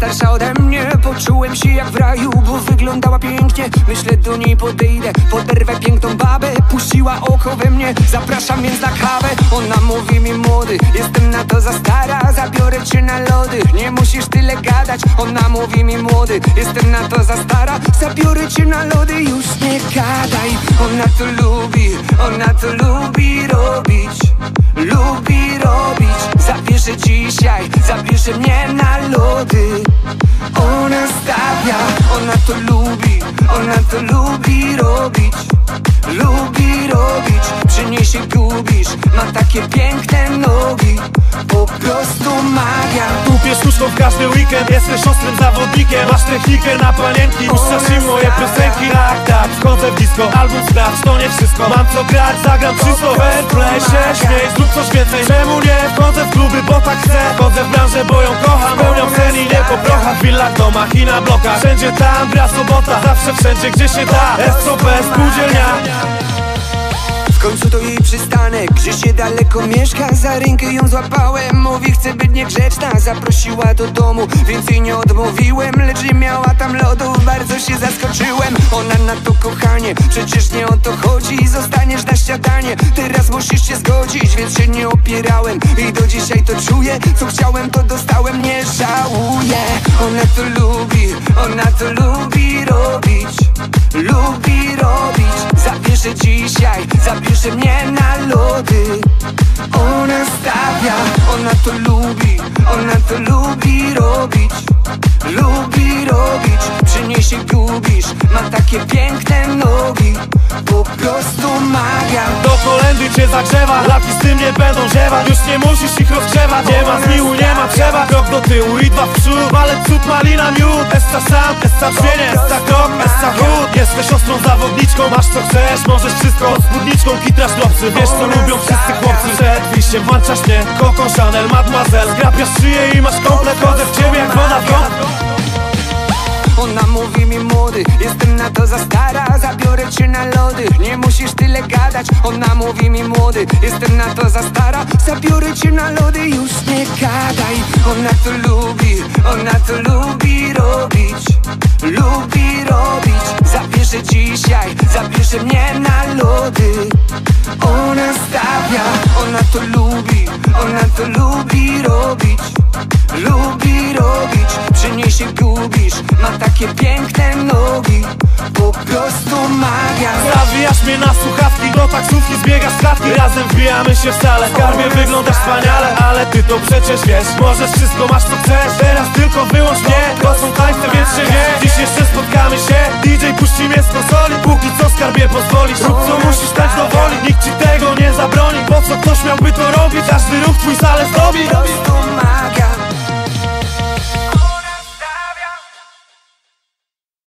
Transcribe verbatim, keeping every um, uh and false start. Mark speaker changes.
Speaker 1: starsza ode mnie. Poczułem się jak w raju, bo wyglądała pięknie. Myślę, do niej podejdę, poderwę piękną babę. Puściła oko we mnie, zapraszam więc na kawę. Ona mówi mi: młody, jestem na to za stara, zabiorę cię na lody, nie musisz tyle gadać. Ona mówi mi: młody, jestem na to za stara, zabiorę cię na lody, już nie gadaj. Ona to lubi, ona to lubi robić, lubi robić. Zabierze dzisiaj, zabierze mnie na lody. Ona stawia, ona to lubi, ona to lubi robić, lubi robić. Przy niej się gubisz, ma takie piękne nogi, po prostu magia.
Speaker 2: Kupię sztuczką w każdy weekend, jesteś ostrym zawodnikiem. Masz technikę na panienki, puszczasz im moje piosenki. Tak, tak, wchodzę w disco, album sprawdź, to nie wszystko. Mam co grać, zagram czysto, fair play, się śmiej, zrób coś więcej. Czemu nie? Wchodzę w kluby, bo tak chcę. Wchodzę w branżę, bo ją kocham, spełniam sen i nie po prochach. W willach, domach i na blokach, wszędzie tam gra sobota, zawsze wszędzie, gdzie się da. S O P, spółdzielnia.
Speaker 1: W końcu to jej przystanek, gdzie się daleko mieszka. Za rękę ją złapałem, mówi: chcę być niegrzeczna. Zaprosiła do domu, więc jej nie odmówiłem. Lecz nie miała tam lodów, bardzo się zaskoczyłem. Ona na to: kochanie, przecież nie o to chodzi, zostaniesz na śniadanie, teraz musisz się zgodzić. Więc się nie opierałem i do dzisiaj to czuję. Co chciałem, to dostałem, nie żałuję. Ona to lubi, ona to lubi robić, lubi robić. Zabierze dzisiaj, zabierze mnie na lody. Ona stawia, ona to lubi, ona to lubi robić, lubi robić. Przy niej się gubisz, ma takie piękne nogi, po prostu magia.
Speaker 2: Do kolędy cię zagrzewa, laki z tym nie będą ziewać. Już nie musisz ich rozgrzewać, nie ma zmiłu, nie ma trzeba. Krok do tyłu i dwa w przód, ale cud, malina, miód. Essa sam, essa brzmienie, essa krok, essa chód. Jesteś ostrą zawodniczką, masz co chcesz, możesz wszystko. Pod spódniczką kitrasz dropsy, wiesz co lubią wszyscy chłopcy. Przed wyjściem włączasz mnie, Coco Chanel, Mademoiselle. Grapiasz szyję i masz komplet, chodzę w ciebie jak woda w gąb.
Speaker 1: Ona mówi mi: młody, jestem na to za stara, zabiorę cię na lody, nie musisz tyle gadać. Ona mówi mi: młody, jestem na to za stara, zabiorę cię na lody, już nie gadaj. Ona to lubi, ona to lubi robić, lubi robić. Zabierze dzisiaj, zabierze mnie na lody. Ona stawia, ona to lubi, ona to lubi robić, lubi robić. Przy niej się gubisz, ma takie piękne nogi, po prostu magia.
Speaker 2: Zawijasz mnie na słuchawki, do taksówki zbiegasz z klatki. Razem wbijamy się w salę, w skarbie wyglądasz wspaniale. Ale ty to przecież wiesz, możesz wszystko, masz co chcesz. Teraz tylko wyłącz mnie, to są tańce, więc się wie. Dziś jeszcze spotkamy się, D J puści mnie z konsoli. Póki co skarbie pozwolisz, rób co musisz, tak do woli. Nikt ci tego nie zabroni, po co ktoś miałby to robić? Każdy ruch twój salę zdobi.